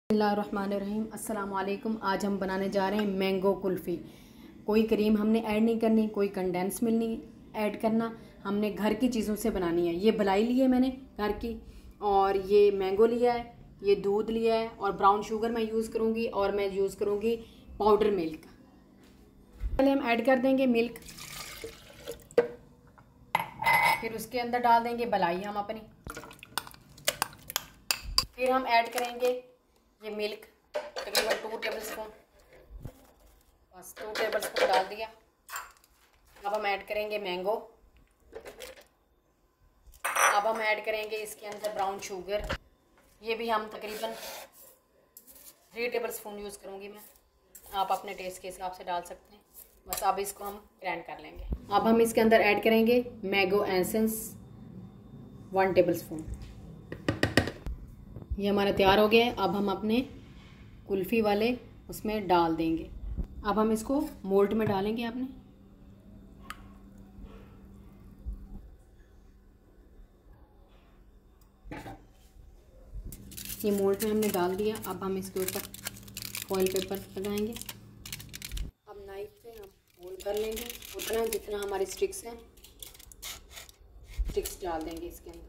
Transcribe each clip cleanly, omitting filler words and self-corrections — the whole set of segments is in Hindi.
बिस्मिल्लाहिर्रहमानिर्रहीम। अस्सलाम वालेकुम। आज हम बनाने जा रहे हैं मैंगो कुल्फ़ी। कोई क्रीम हमने ऐड नहीं करनी, कोई कंडेंस मिल्क नहीं ऐड करना, हमने घर की चीज़ों से बनानी है। ये मलाई ली है मैंने घर की, और ये मैंगो लिया है, ये दूध लिया है, और ब्राउन शुगर मैं यूज़ करूँगी, और मैं यूज़ करूँगी पाउडर मिल्क। पहले हम ऐड कर देंगे मिल्क, फिर उसके अंदर डाल देंगे मलाई हम अपनी, फिर हम ऐड करेंगे ये मिल्क तकरीबन 2 टेबल स्पून, बस 2 टेबल स्पून डाल दिया। अब हम ऐड करेंगे मैंगो, अब हम ऐड करेंगे इसके अंदर ब्राउन शुगर, ये भी हम तकरीबन 3 टेबल स्पून यूज़ करूँगी मैं, आप अपने टेस्ट के हिसाब से डाल सकते हैं। बस अब इसको हम ग्राइंड कर लेंगे। अब हम इसके अंदर ऐड करेंगे मैंगो एसेंस 1 टेबल स्पून। ये हमारा तैयार हो गया है। अब हम अपने कुल्फ़ी वाले उसमें डाल देंगे। अब हम इसको मोल्ड में डालेंगे अपने। ये मोल्ड में हमने डाल दिया। अब हम इसके ऊपर फॉइल पेपर लगाएंगे। अब नाइफ से हम होल कर लेंगे, उतना जितना हमारी स्टिक्स हैं, स्टिक्स डाल देंगे इसके अंदर।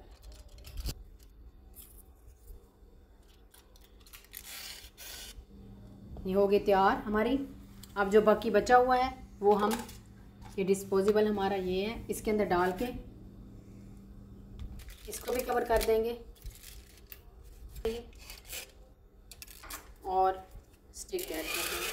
ये हो गई तैयार हमारी। अब जो बाकी बचा हुआ है वो हम, ये डिस्पोजेबल हमारा ये है, इसके अंदर डाल के इसको भी कवर कर देंगे और स्टिक ऐड कर देंगे।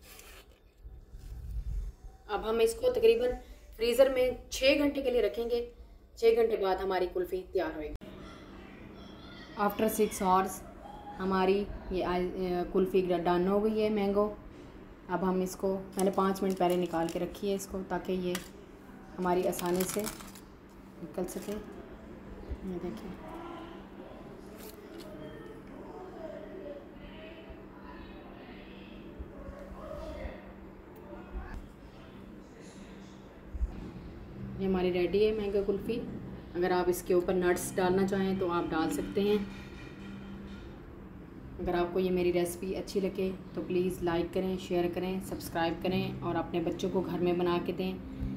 अब हम इसको तकरीबन फ्रीज़र में 6 घंटे के लिए रखेंगे। 6 घंटे बाद हमारी कुल्फ़ी तैयार होगी। आफ्टर 6 आवर्स हमारी ये कुल्फ़ी डन हो गई है मैंगो। अब हम इसको, मैंने 5 मिनट पहले निकाल के रखी है इसको, ताकि ये हमारी आसानी से निकल सके। ये देखिए, ये हमारी रेडी है मैंगो कुल्फ़ी। अगर आप इसके ऊपर नट्स डालना चाहें तो आप डाल सकते हैं। अगर आपको ये मेरी रेसिपी अच्छी लगे तो प्लीज़ लाइक करें, शेयर करें, सब्सक्राइब करें और अपने बच्चों को घर में बना के दें।